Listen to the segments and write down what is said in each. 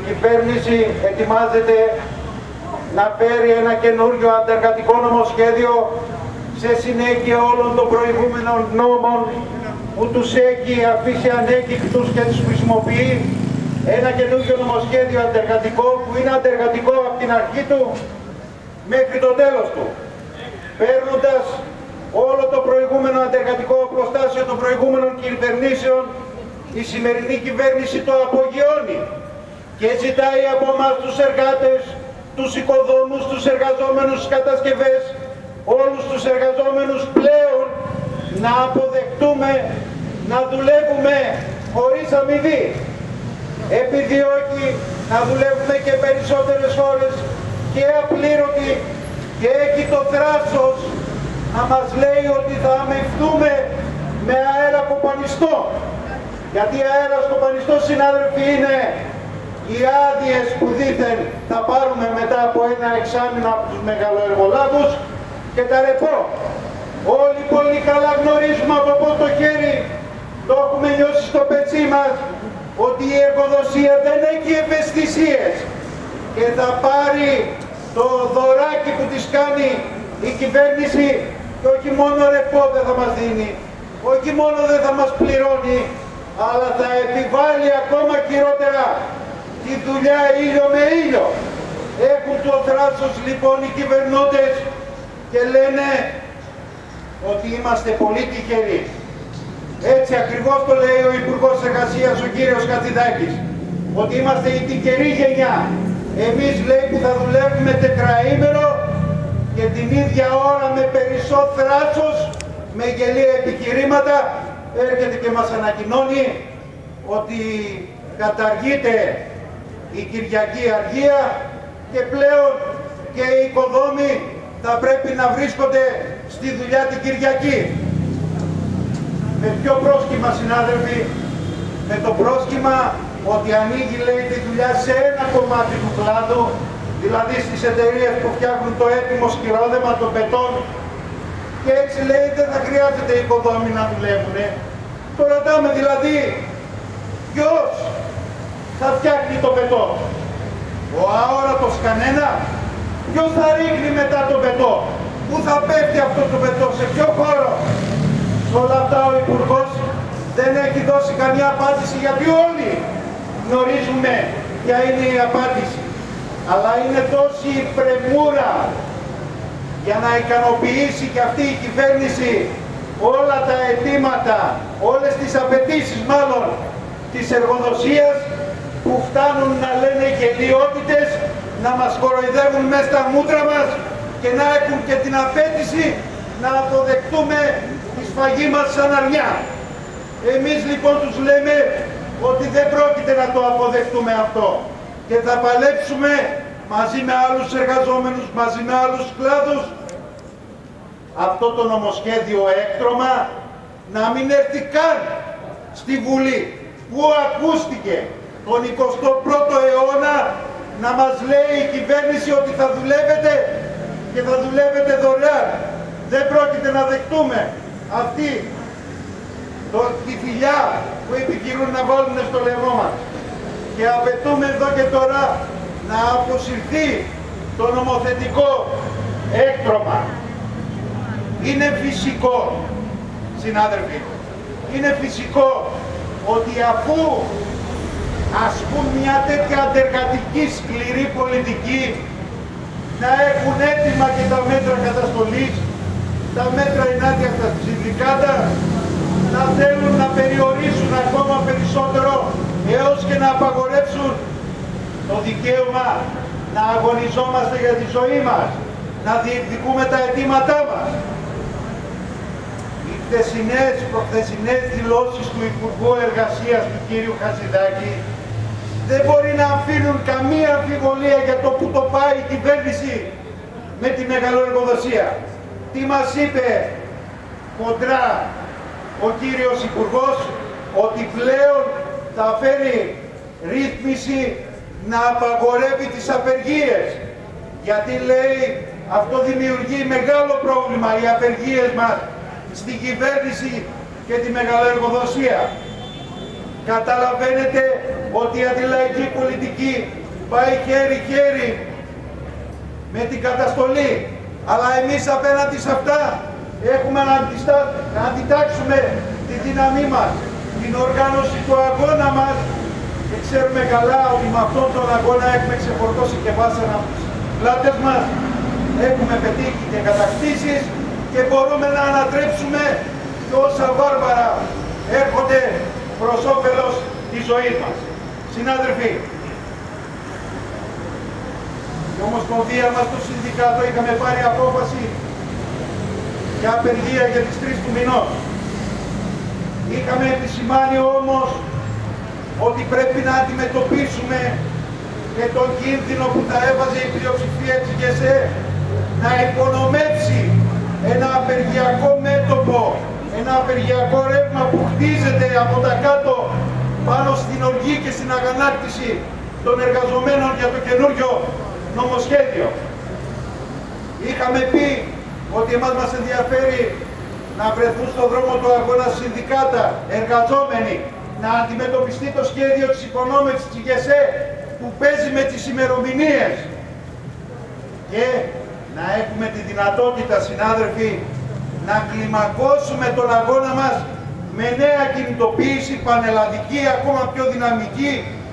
κυβέρνηση ετοιμάζεται να φέρει ένα καινούριο αντεργατικό νομοσχέδιο σε συνέχεια όλων των προηγούμενων νόμων που τους έχει αφήσει ανέκυκτους και τους χρησιμοποιεί. Ένα καινούριο νομοσχέδιο αντεργατικό που είναι αντεργατικό από την αρχή του μέχρι το τέλος του. Παίρνοντας όλο το προηγούμενο αντεργατικό προστάσιο των προηγούμενων κυβερνήσεων, η σημερινή κυβέρνηση το απογειώνει και ζητάει από εμάς τους εργάτες, τους οικοδόμους, τους εργαζόμενους στις κατασκευές, όλους τους εργαζόμενους πλέον να αποδεχτούμε να δουλεύουμε χωρίς αμοιβή. Επιδιώκει να δουλεύουμε και περισσότερες ώρες και απλήρωτοι και έχει το θράσος να μας λέει ότι θα αμοιβθούμε με αέρα κοπανιστό. Γιατί αέρας κοπανιστό, συνάδελφοι, είναι οι άδειες που δήθεν θα πάρουμε μετά από ένα εξάμηνο από τους μεγαλοεργολάβους και τα ρεπό. Όλοι πολύ καλά γνωρίζουμε από πρώτο χέρι, το έχουμε νιώσει στο πετσί μας, ότι η εργοδοσία δεν έχει ευαισθησίες και θα πάρει το δωράκι που της κάνει η κυβέρνηση και όχι μόνο ρεπό δεν θα μας δίνει, όχι μόνο δεν θα μας πληρώνει, αλλά θα επιβάλλει ακόμα χειρότερα τη δουλειά ήλιο με ήλιο. Έχουν το θράσος λοιπόν οι κυβερνώντες και λένε ότι είμαστε πολύ τυχεροί. Έτσι ακριβώς το λέει ο Υπουργός Εργασίας, ο κύριος Χατζηδάκης, ότι είμαστε η τυχερή γενιά. Εμείς, λέει, που θα δουλεύουμε τετραήμερο και την ίδια ώρα με περισσότερο θράσος, με γελία επιχειρήματα, έρχεται και μας ανακοινώνει ότι καταργείται η Κυριακή αργία και πλέον και οι οικοδόμοι θα πρέπει να βρίσκονται στη δουλειά την Κυριακή. Με ποιο πρόσχημα, συνάδελφοι? Με το πρόσχημα ότι ανοίγει, λέει, τη δουλειά σε ένα κομμάτι του κλάδου, δηλαδή στις εταιρείες που φτιάχνουν το έτοιμο σκυρόδεμα, το πετόν, και έτσι, λέει, δεν θα χρειάζεται οι οικοδόμοι να δουλεύουν. Το ρωτάμε δηλαδή, ποιος θα φτιάχνει το πετόν? Ο αόρατος κανένα? Ποιος θα ρίχνει μετά το πετό? Πού θα πέφτει αυτό το πετό? Σε ποιο χώρο? Σε όλα αυτά ο Υπουργός δεν έχει δώσει καμία απάντηση, γιατί όλοι γνωρίζουμε ποια είναι η απάντηση. Αλλά είναι τόση πρεμούρα για να ικανοποιήσει και αυτή η κυβέρνηση όλα τα αιτήματα, όλες τις απαιτήσεις μάλλον της εργοδοσίας, που φτάνουν να λένε γελοιότητες, να μας κοροϊδεύουν μέσα στα μούτρα μας και να έχουν και την απέτηση να αποδεχτούμε τη σφαγή μας σαν αρνιά. Εμείς λοιπόν τους λέμε ότι δεν πρόκειται να το αποδεχτούμε αυτό και θα παλέψουμε μαζί με άλλους εργαζόμενους, μαζί με άλλους κλάδους, αυτό το νομοσχέδιο έκτρωμα να μην έρθει καν στη Βουλή, που ακούστηκε τον 21ο αιώνα να μας λέει η κυβέρνηση ότι θα δουλεύετε και θα δουλεύετε δωρεάν. Δεν πρόκειται να δεχτούμε αυτή τη φιλιά που επιχειρούν να βάλουν στο λαιμό μας. Και απαιτούμε εδώ και τώρα να αποσυρθεί το νομοθετικό έκτρωμα. Είναι φυσικό, συνάδελφοι, είναι φυσικό ότι αφού ασκούν μια τέτοια αντεργατική σκληρή πολιτική, να έχουν έτοιμα και τα μέτρα καταστολής, τα μέτρα ενάντια στα συνδικάτα, να θέλουν να περιορίσουν ακόμα περισσότερο έως και να απαγορεύσουν το δικαίωμα να αγωνιζόμαστε για τη ζωή μας, να διεκδικούμε τα αιτήματά μας. Οι προχθεσινές δηλώσεις του Υπουργού Εργασίας του κύριου Χατζηδάκη δεν μπορεί να αφήνουν καμία αμφιβολία για το που το πάει η κυβέρνηση με τη μεγαλοεργοδοσία. Τι μας είπε κοντρά ο κύριος Υπουργός? Ότι πλέον θα φέρει ρύθμιση να απαγορεύει τις απεργίες. Γιατί, λέει, αυτό δημιουργεί μεγάλο πρόβλημα, οι απεργίες μας στην κυβέρνηση και τη μεγαλοεργοδοσία. Καταλαβαίνετε ότι η αντιλαϊκή πολιτική πάει χέρι-χέρι με την καταστολή. Αλλά εμείς απέναντι σε αυτά έχουμε να αντιτάξουμε τη δύναμή μας, την οργάνωση του αγώνα μας, και ξέρουμε καλά ότι με αυτόν τον αγώνα έχουμε ξεφορτώσει και βάσανα από τις πλάτες μας, έχουμε πετύχει και κατακτήσεις και μπορούμε να ανατρέψουμε και όσα βάρβαρα έρχονται προς όφελος της ζωής μας. Συνάδελφοι, η Ομοσπονδία μας, το Συνδικάτο, είχαμε πάρει απόφαση για απεργία για τις 3 του μηνός. Είχαμε επισημάνει όμως ότι πρέπει να αντιμετωπίσουμε και τον κίνδυνο που θα έβαζε η πλειοψηφία της ΓΕΣΕ να υπονομεύσει ένα απεργιακό μέτωπο, ένα απεργιακό ρεύμα που χτίζεται από τα κάτω πάνω στην οργή και στην αγανάκτηση των εργαζομένων για το καινούριο νομοσχέδιο. Είχαμε πει ότι εμάς μας ενδιαφέρει να βρεθούν στον δρόμο του αγώνα συνδικάτα, εργαζόμενοι, να αντιμετωπιστεί το σχέδιο της υπονόμευσης της ΓΕΣΕ που παίζει με τις ημερομηνίες και να έχουμε τη δυνατότητα, συνάδελφοι, να κλιμακώσουμε τον αγώνα μας με νέα κινητοποίηση πανελλαδική, ακόμα πιο δυναμική,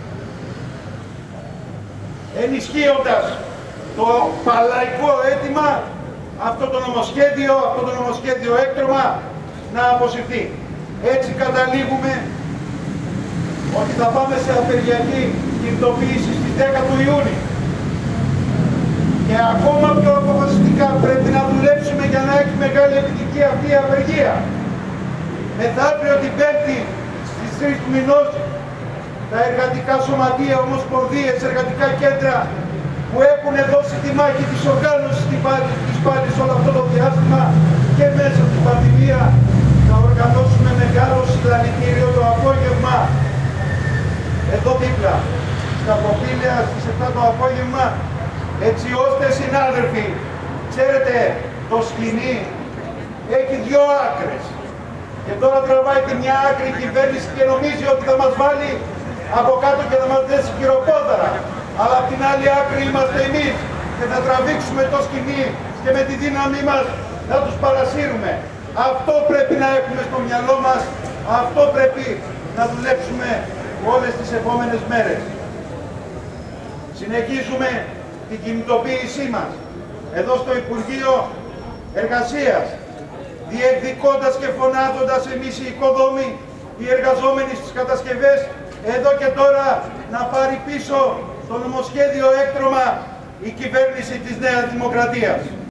ενισχύοντας το παλαϊκό αίτημα αυτό το νομοσχέδιο έκτρωμα να αποσυρθεί. Έτσι καταλήγουμε ότι θα πάμε σε απεργιακή κινητοποίηση στις 10 του Ιούνιου. Και ακόμα πιο αποφασιστικά πρέπει να δουλέψουμε για να έχει μεγάλη επιτυχία αυτή η απεργία. Μεθαύριο την Πέμπτη στις 3 του μηνός τα εργατικά σωματεία, ομοσπονδίες, εργατικά κέντρα που έχουν δώσει τη μάχη της οργάνωσης της πάλης όλο αυτό το διάστημα και μέσα στην πανδημία, θα οργανώσουμε μεγάλο συλλαλητήριο το απόγευμα εδώ δίπλα στα Προπήλαια στις 7 το απόγευμα, έτσι ώστε, συνάδελφοι, ξέρετε, το σκηνή έχει 2 άκρες και τώρα τραβάει τη μια άκρη η κυβέρνηση και νομίζει ότι θα μας βάλει από κάτω και θα μας δέσει χειροπόδαρα, αλλά από την άλλη άκρη είμαστε εμείς και θα τραβήξουμε το σκηνή και με τη δύναμή μας να τους παρασύρουμε. Αυτό πρέπει να έχουμε στο μυαλό μας, αυτό πρέπει να δουλέψουμε όλες τις επόμενες μέρες. Συνεχίζουμε την κινητοποίησή μας εδώ στο Υπουργείο Εργασίας, διεκδικώντας και φωνάζοντας εμείς οι οικοδόμοι, οι εργαζόμενοι στις κατασκευές, εδώ και τώρα να πάρει πίσω το νομοσχέδιο έκτρωμα η κυβέρνηση της Νέας Δημοκρατίας.